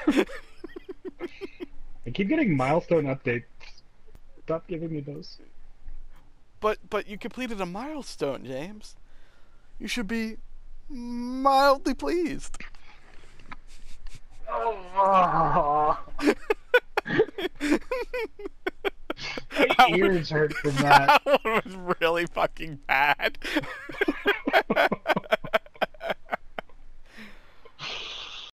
I keep getting milestone updates. Stop giving me those. But you completed a milestone, James. You should be mildly pleased. Oh, my That was, ears hurt from that. that one was really fucking bad.